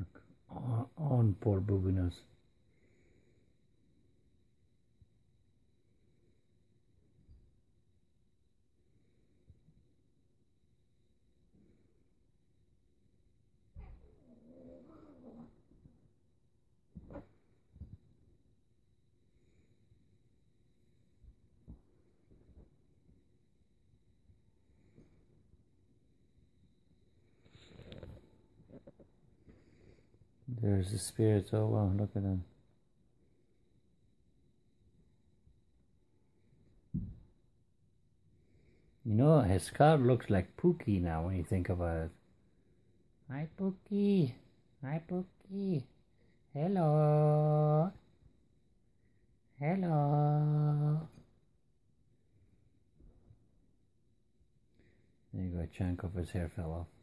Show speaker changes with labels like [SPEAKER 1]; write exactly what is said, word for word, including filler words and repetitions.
[SPEAKER 1] Look, on, on poor Bugunas. There's the spirits. Oh wow, look at them. You know, his scar looks like Pookie now when you think about it. Hi Pookie. Hi Pookie. Hello. Hello. There you go, a chunk of his hair fell off.